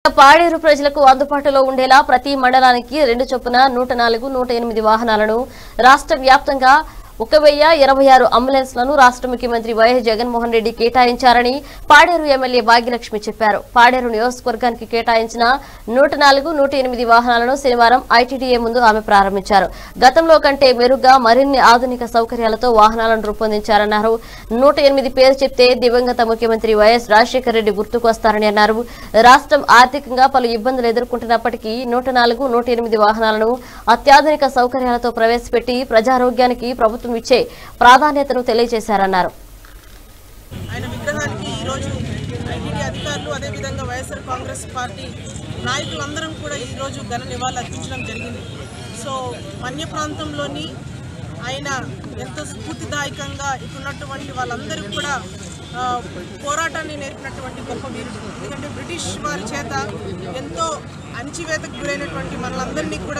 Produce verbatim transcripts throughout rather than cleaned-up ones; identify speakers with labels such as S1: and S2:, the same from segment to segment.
S1: పాడేరు ప్రజలకు అందుబాటులో ఉండేలా ప్రతి మండలానికి రెండు చొప్పున నూట నాలుగు నూట ఎనిమిది వాహనాలను రాష్ట్ర వ్యాప్తంగా ఒక వెయ్యి ఇరవై ఆరు అంబులెన్స్లను రాష్ట్ర ముఖ్యమంత్రి వైఎస్ జగన్మోహన్ రెడ్డి కేటాయించారని పాడేరు ఎమ్మెల్యే భాగ్యలక్ష్మి చెప్పారు. పాడేరు నియోజకవర్గానికి కేటాయించిన నూట నాలుగు నూట ఎనిమిది వాహనాలను శనివారం ఐటీడీఏ ముందు ఆమె ప్రారంభించారు. గతంలో కంటే మెరుగ్గా మరిన్ని ఆధునిక సౌకర్యాలతో వాహనాలను రూపొందించారన్నారు. నూట ఎనిమిది పేరు చెప్తే దివంగత ముఖ్యమంత్రి వైఎస్ రాజశేఖర రెడ్డి గుర్తుకొస్తారని అన్నారు. రాష్ట్రం ఆర్థికంగా పలు ఇబ్బందులు ఎదుర్కొంటున్నప్పటికీ నూట నాలుగు నూట ఎనిమిది వాహనాలను అత్యాధునిక సౌకర్యాలతో ప్రవేశపెట్టి ప్రజారోగ్యానికి ప్రభుత్వం ఇచ్చే ప్రాధాన్యతను తెలియజేశారన్నారు.
S2: ఆయన విగ్రహానికి ఈ రోజు ఐటీడీ అధికారులు అదే విధంగా వైఎస్ఆర్ కాంగ్రెస్ పార్టీ నాయకులందరం కూడా ఈ రోజు ఘన నివాళులు అర్పించడం జరిగింది. సో మన్య ప్రాంతంలోని ఆయన ఎంతో స్ఫూర్తిదాయకంగా ఇటున్నటువంటి వాళ్ళందరూ కూడా పోరాటాన్ని నేర్పినటువంటి గొప్ప వీరుడు. ఎందుకంటే బ్రిటిష్ వారి చేత ఎంతో అణచివేతకు గురైనటువంటి మనలందరినీ కూడా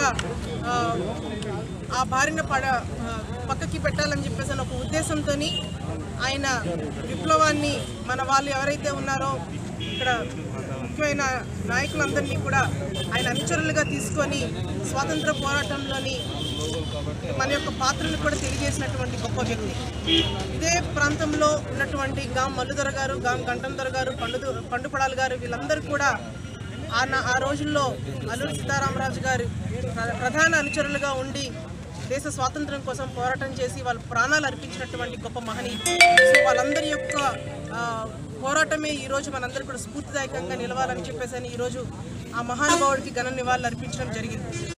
S2: ఆ బారిన పడ పక్కకి పెట్టాలని చెప్పేసి ఒక ఉద్దేశంతో ఆయన విప్లవాన్ని మన వాళ్ళు ఎవరైతే ఉన్నారో ఇక్కడ ముఖ్యమైన నాయకులందరినీ కూడా ఆయన అనుచరులుగా తీసుకొని స్వాతంత్ర పోరాటంలోని మన యొక్క పాత్రను కూడా తెలియజేసినటువంటి గొప్ప వ్యక్తి. ఇదే ప్రాంతంలో ఉన్నటువంటి గాం మల్లుదొర గారు, గాం గంటందొర గారు, పండు పండుపడాలు గారు వీళ్ళందరూ కూడా ఆ ఆ రోజుల్లో అల్లూరి సీతారామరాజు గారు ప్రధాన అనుచరులుగా ఉండి దేశ స్వాతంత్ర్యం కోసం పోరాటం చేసి వాళ్ళ ప్రాణాలు అర్పించినటువంటి గొప్ప మహనీయులు. సో వాళ్ళందరి యొక్క పోరాటమే ఈరోజు మనందరూ కూడా స్ఫూర్తిదాయకంగా నిలవాలని చెప్పేసి ఈరోజు ఆ మహానుభావుడికి ఘన నివాళులు అర్పించడం జరిగింది.